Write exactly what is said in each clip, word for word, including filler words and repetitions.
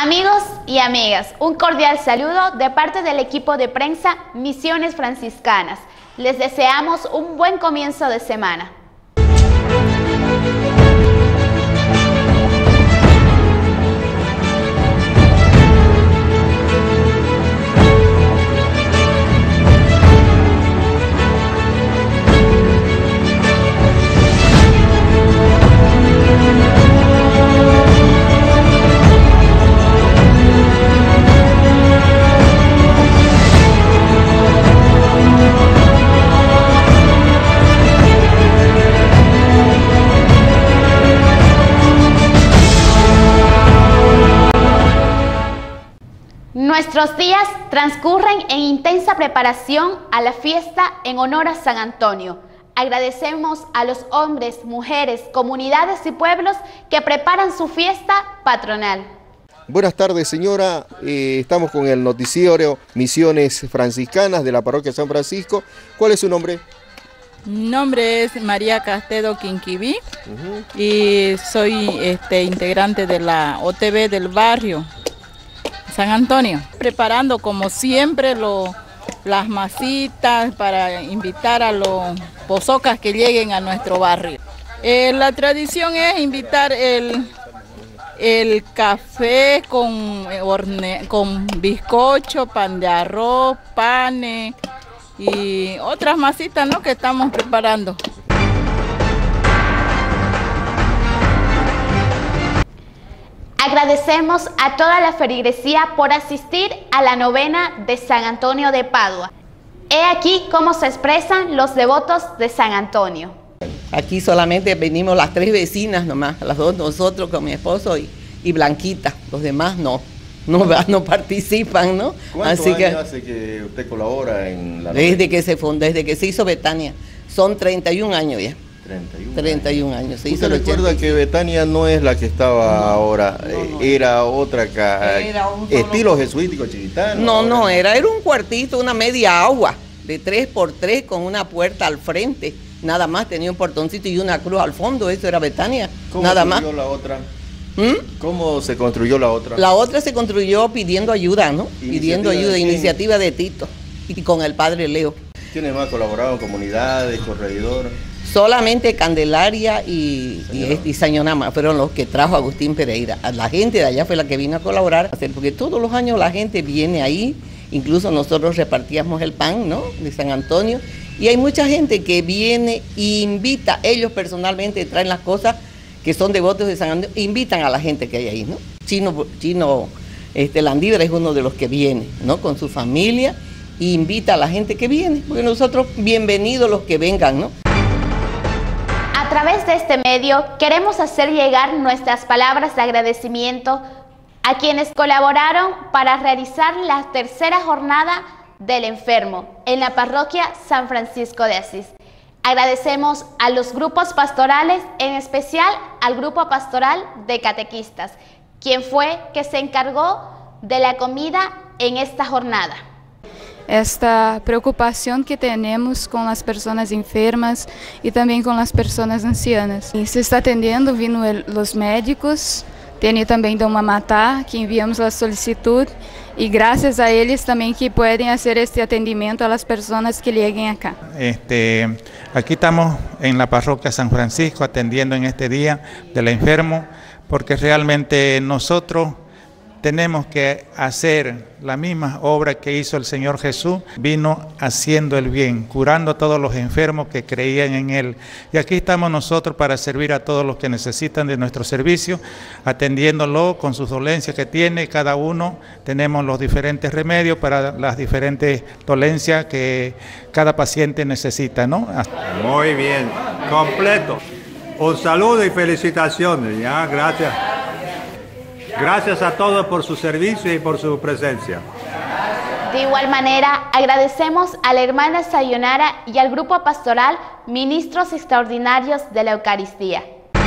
Amigos y amigas, un cordial saludo de parte del equipo de prensa Misiones Franciscanas. Les deseamos un buen comienzo de semana. Nuestros días transcurren en intensa preparación a la fiesta en honor a San Antonio. Agradecemos a los hombres, mujeres, comunidades y pueblos que preparan su fiesta patronal. Buenas tardes, señora. Eh, estamos con el noticiero Misiones Franciscanas de la Parroquia San Francisco. ¿Cuál es su nombre? Mi nombre es María Castedo Quinquibí uh-huh. y soy este, integrante de la O T B del barrio San Antonio, preparando como siempre lo, las masitas para invitar a los pozocas que lleguen a nuestro barrio. Eh, la tradición es invitar el, el café con, horne, con bizcocho, pan de arroz, panes y otras masitas, ¿no?, que estamos preparando. Agradecemos a toda la feligresía por asistir a la novena de San Antonio de Padua. He aquí cómo se expresan los devotos de San Antonio. Aquí solamente venimos las tres vecinas nomás, las dos nosotros con mi esposo y, y Blanquita, los demás no, no, no participan, ¿no? ¿Cuántos Así años que, hace que usted colabora en la novena? Desde que se fundó, desde que se hizo Betania, son treinta y un años ya. treinta y un años. Se hizo. ¿Usted recuerda que Betania no es la que estaba no, ahora? No, no, era otra, era un estilo solo... jesuítico chiquitano. No, ahora. no, era, era un cuartito, una media agua, de tres por tres con una puerta al frente. Nada más, tenía un portoncito y una cruz al fondo, eso era Betania. ¿Cómo nada se más. construyó la otra? ¿Mm? ¿Cómo se construyó la otra? La otra se construyó pidiendo ayuda, ¿no? Pidiendo ayuda, de iniciativa de Tito y con el padre Leo. ¿Quiénes más colaboraron? ¿Comunidades, corregidores? Solamente Candelaria y, y, y Sañonama fueron los que trajo Agustín Pereira. La gente de allá fue la que vino a colaborar, porque todos los años la gente viene ahí, incluso nosotros repartíamos el pan, ¿no?, de San Antonio, y hay mucha gente que viene e invita, ellos personalmente traen las cosas que son devotos de San Antonio, invitan a la gente que hay ahí, ¿no? Chino, Chino este, Landívar es uno de los que viene, ¿no?, con su familia, e invita a la gente que viene, porque nosotros, bienvenidos los que vengan, ¿no? A través de este medio queremos hacer llegar nuestras palabras de agradecimiento a quienes colaboraron para realizar la tercera jornada del enfermo en la parroquia San Francisco de Asís. Agradecemos a los grupos pastorales, en especial al grupo pastoral de catequistas, quien fue que se encargó de la comida en esta jornada. Esta preocupación que tenemos con las personas enfermas y también con las personas ancianas. Y se está atendiendo, vino el, los médicos, tiene también Don Mamatá, que enviamos la solicitud, y gracias a ellos también que pueden hacer este atendimiento a las personas que lleguen acá. Este, aquí estamos en la parroquia San Francisco atendiendo en este día del enfermo, porque realmente nosotros tenemos que hacer la misma obra que hizo el Señor Jesús. Vino haciendo el bien, curando a todos los enfermos que creían en Él. Y aquí estamos nosotros para servir a todos los que necesitan de nuestro servicio, atendiéndolo con sus dolencias que tiene. Cada uno tenemos los diferentes remedios para las diferentes dolencias que cada paciente necesita, ¿no? Muy bien, completo. Un saludo y felicitaciones. Ya, gracias. Gracias a todos por su servicio y por su presencia. De igual manera, agradecemos a la hermana Sayonara y al grupo pastoral Ministros Extraordinarios de la Eucaristía.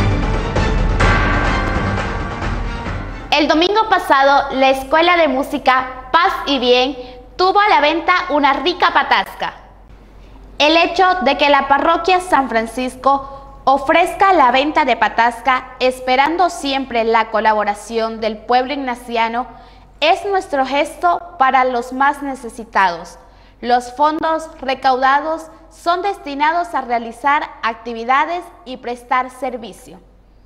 El domingo pasado, la Escuela de Música Paz y Bien tuvo a la venta una rica patasca. El hecho de que la parroquia San Francisco ofrezca la venta de Patasca, esperando siempre la colaboración del pueblo ignaciano, es nuestro gesto para los más necesitados. Los fondos recaudados son destinados a realizar actividades y prestar servicio.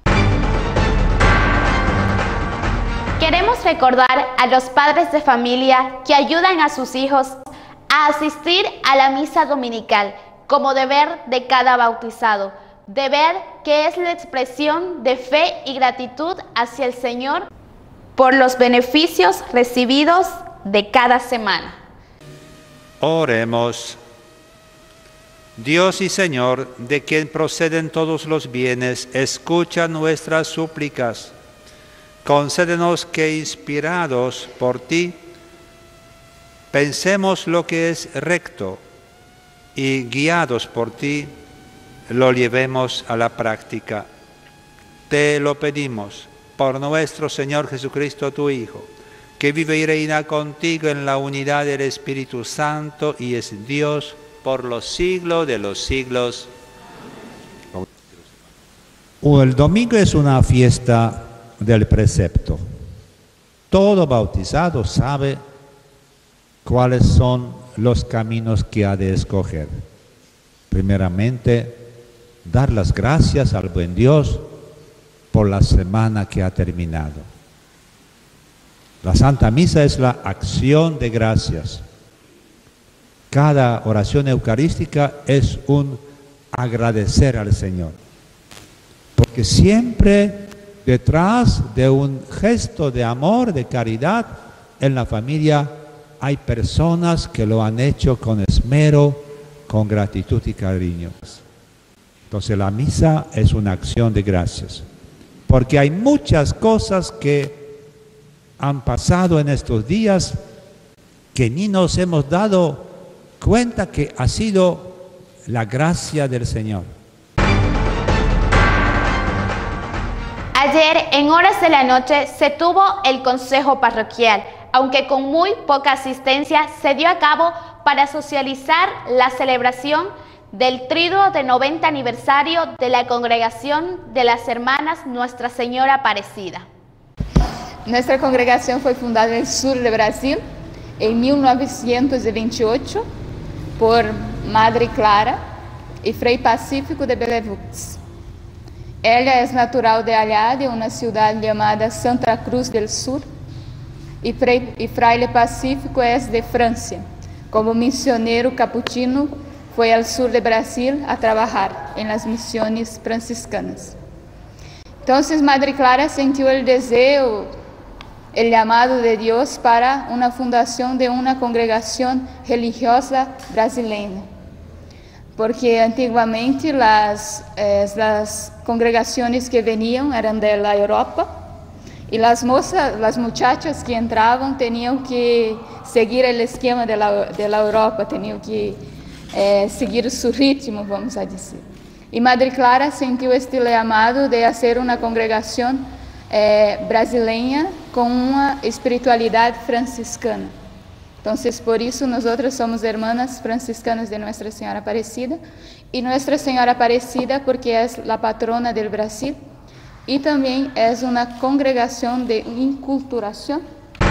Queremos recordar a los padres de familia que ayudan a sus hijos a asistir a la misa dominical como deber de cada bautizado, deber que es la expresión de fe y gratitud hacia el Señor por los beneficios recibidos de cada semana. Oremos. Dios y Señor, de quien proceden todos los bienes, escucha nuestras súplicas. Concédenos que, inspirados por ti, pensemos lo que es recto y, guiados por ti, lo llevemos a la práctica. Te lo pedimos por nuestro Señor Jesucristo, tu Hijo, que vive y reina contigo en la unidad del Espíritu Santo y es Dios por los siglos de los siglos. El domingo es una fiesta del precepto. Todo bautizado sabe cuáles son los caminos que ha de escoger. Primeramente, dar las gracias al buen Dios por la semana que ha terminado. La Santa Misa es la acción de gracias. Cada oración eucarística es un agradecer al Señor. Porque siempre detrás de un gesto de amor, de caridad, en la familia hay personas que lo han hecho con esmero, con gratitud y cariño. Entonces la misa es una acción de gracias. Porque hay muchas cosas que han pasado en estos días que ni nos hemos dado cuenta que ha sido la gracia del Señor. Ayer, en horas de la noche, se tuvo el consejo parroquial, aunque con muy poca asistencia, se dio a cabo para socializar la celebración del triduo de noventa aniversario de la Congregación de las Hermanas Nuestra Señora Aparecida. Nuestra congregación fue fundada en el sur de Brasil en mil novecientos veintiocho por Madre Clara y Frei Pacífico de Bellevux. Ella es natural de allá, de una ciudad llamada Santa Cruz del Sur, y, Frei, y Fraile Pacífico es de Francia. Como misionero capuchino, fue al sur de Brasil a trabajar en las misiones franciscanas. Entonces, Madre Clara sintió el deseo, el llamado de Dios para una fundación de una congregación religiosa brasileña. Porque antiguamente las, eh, las congregaciones que venían eran de la Europa y las mozas, las muchachas que entraban tenían que seguir el esquema de la, de la Europa, tenían que eh, seguir su ritmo, vamos a decir. Y Madre Clara sintió este llamado de hacer una congregación eh, brasileña con una espiritualidad franciscana. Entonces, por eso nosotros somos hermanas franciscanas de Nuestra Señora Aparecida, y Nuestra Señora Aparecida porque es la patrona del Brasil y también es una congregación de inculturación.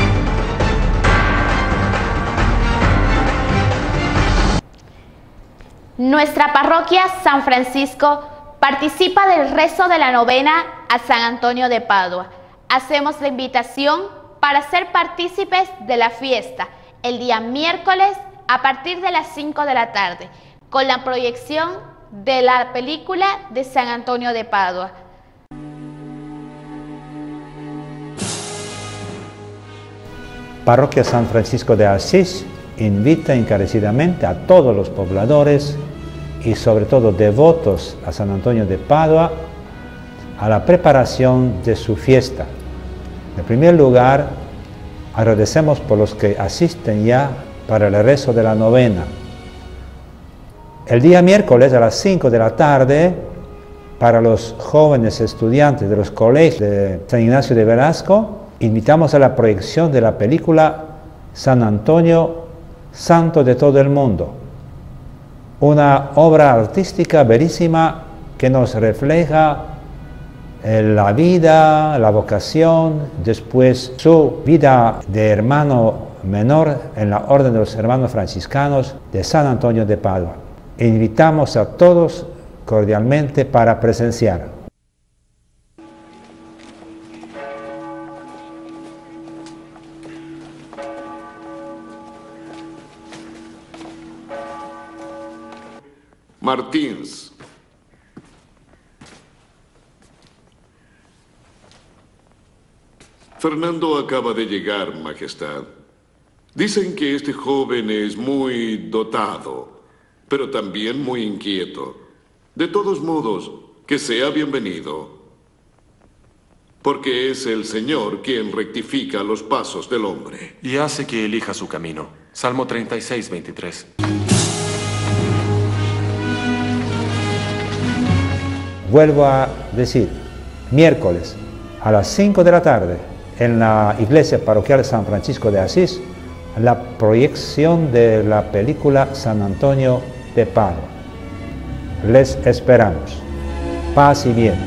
Nuestra parroquia San Francisco participa del rezo de la novena a San Antonio de Padua. Hacemos la invitación para ser partícipes de la fiesta el día miércoles a partir de las cinco de la tarde, con la proyección de la película de San Antonio de Padua. Parroquia San Francisco de Asís invita encarecidamente a todos los pobladores y sobre todo devotos a San Antonio de Padua a la preparación de su fiesta. En primer lugar, agradecemos por los que asisten ya para el rezo de la novena. El día miércoles a las cinco de la tarde, para los jóvenes estudiantes de los colegios de San Ignacio de Velasco, invitamos a la proyección de la película San Antonio, Santo de todo el mundo. Una obra artística bellísima que nos refleja eh, la vida, la vocación, después su vida de hermano menor en la Orden de los Hermanos Franciscanos de San Antonio de Padua. Invitamos a todos cordialmente para presenciar. Martins. Fernando acaba de llegar, Majestad. Dicen que este joven es muy dotado, pero también muy inquieto. De todos modos, que sea bienvenido, porque es el Señor quien rectifica los pasos del hombre. Y hace que elija su camino. Salmo treinta y seis, veintitrés. Vuelvo a decir, miércoles a las cinco de la tarde en la iglesia parroquial San Francisco de Asís, la proyección de la película San Antonio de Padua. Les esperamos. Paz y bien.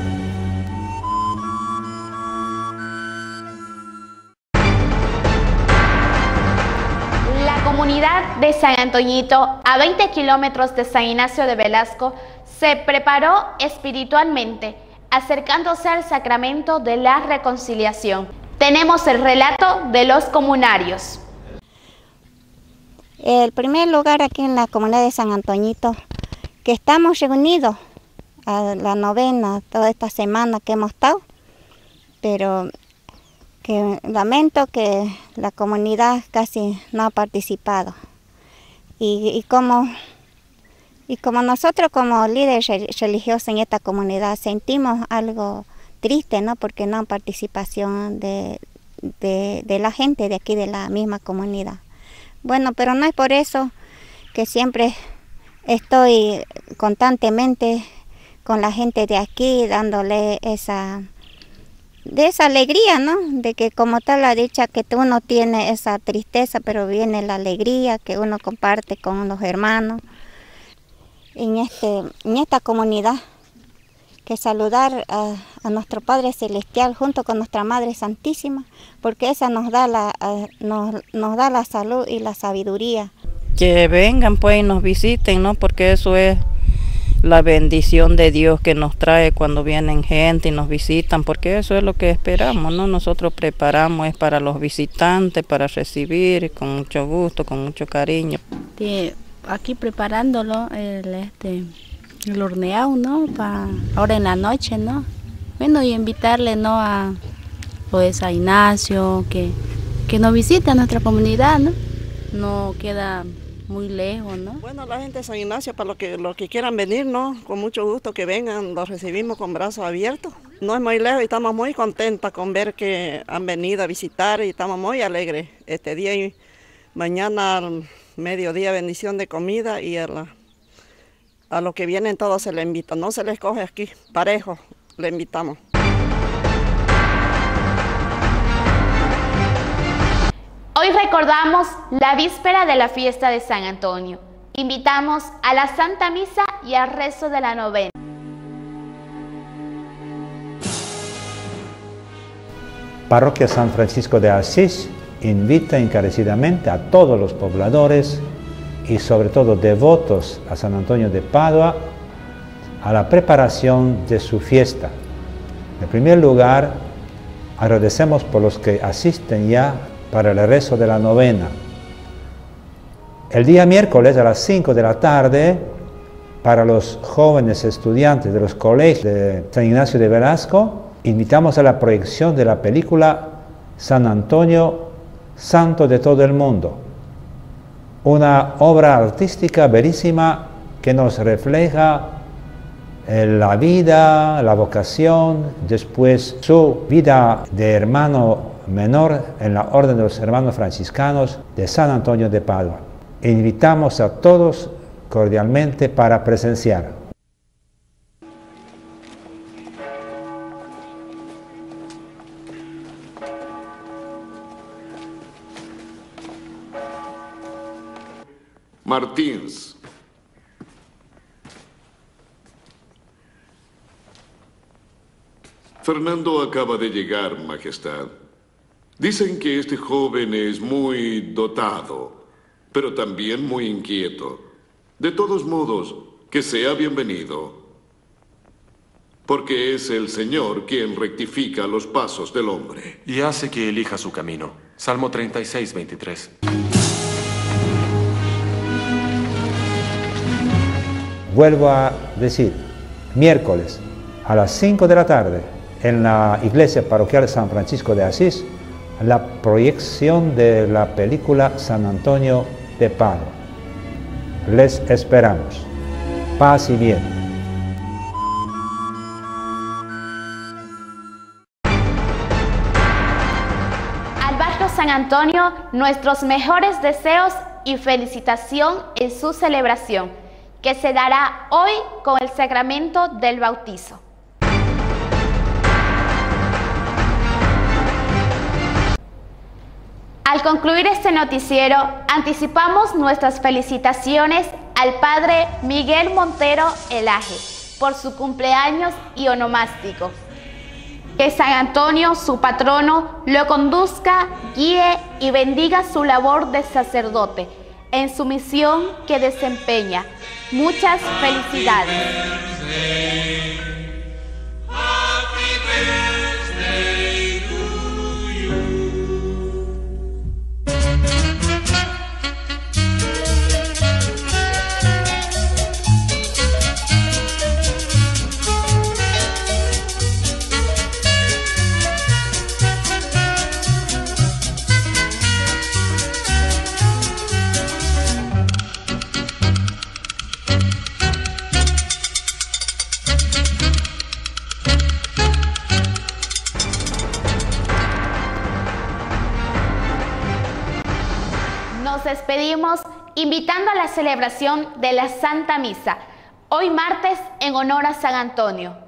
La comunidad de San Antoñito, a veinte kilómetros de San Ignacio de Velasco, se preparó espiritualmente, acercándose al sacramento de la reconciliación. Tenemos el relato de los comunarios. El primer lugar aquí en la comunidad de San Antoñito, que estamos reunidos a la novena toda esta semana que hemos estado, pero que lamento que la comunidad casi no ha participado. Y, y como... Y como nosotros como líderes religiosos en esta comunidad sentimos algo triste, ¿no? Porque no hay participación de, de, de la gente de aquí de la misma comunidad. Bueno, pero no es por eso que siempre estoy constantemente con la gente de aquí dándole esa, de esa alegría, ¿no? De que como tal la dicha que uno tiene esa tristeza, pero viene la alegría que uno comparte con los hermanos. En, este, en esta comunidad, que saludar a, a nuestro Padre Celestial junto con nuestra Madre Santísima, porque esa nos da, la, a, nos, nos da la salud y la sabiduría. Que vengan pues y nos visiten, ¿no? Porque eso es la bendición de Dios que nos trae cuando vienen gente y nos visitan, porque eso es lo que esperamos, ¿no? Nosotros preparamos es para los visitantes, para recibir con mucho gusto, con mucho cariño. Sí. Aquí preparándolo el este el horneado, ¿no? Para ahora en la noche, ¿no? Bueno, y invitarle, ¿no? A pues a Ignacio que que nos visite a nuestra comunidad, ¿no? No queda muy lejos, ¿no? Bueno, la gente de San Ignacio, para los que los que quieran venir, ¿no? Con mucho gusto que vengan, los recibimos con brazos abiertos. No es muy lejos y estamos muy contentas con ver que han venido a visitar y estamos muy alegres este día y mañana. Mediodía, bendición de comida y a, la, a los que vienen todos se les invita, no se les coge aquí, parejo, le invitamos. Hoy recordamos la víspera de la fiesta de San Antonio. Invitamos a la Santa Misa y al rezo de la novena. Parroquia San Francisco de Asís invita encarecidamente a todos los pobladores y sobre todo devotos a San Antonio de Padua a la preparación de su fiesta. En primer lugar, agradecemos por los que asisten ya para el rezo de la novena. El día miércoles a las cinco de la tarde, para los jóvenes estudiantes de los colegios de San Ignacio de Velasco, invitamos a la proyección de la película San Antonio, Santo de todo el mundo, una obra artística bellísima que nos refleja eh, la vida, la vocación, después su vida de hermano menor en la Orden de los Hermanos Franciscanos de San Antonio de Padua. Invitamos a todos cordialmente para presenciar. Martins. Fernando acaba de llegar, Majestad. Dicen que este joven es muy dotado, pero también muy inquieto. De todos modos, que sea bienvenido, porque es el Señor quien rectifica los pasos del hombre. Y hace que elija su camino. Salmo treinta y seis, veintitrés. Vuelvo a decir, miércoles a las cinco de la tarde, en la iglesia parroquial San Francisco de Asís, la proyección de la película San Antonio de Padua. Les esperamos. Paz y bien. Al barrio San Antonio, nuestros mejores deseos y felicitación en su celebración, que se dará hoy con el sacramento del bautizo. Al concluir este noticiero, anticipamos nuestras felicitaciones al Padre Miguel Montero Elaje por su cumpleaños y onomástico. Que San Antonio, su patrono, lo conduzca, guíe y bendiga su labor de sacerdote en su misión que desempeña. Muchas felicidades. Nos despedimos invitando a la celebración de la Santa Misa, hoy martes en honor a San Antonio.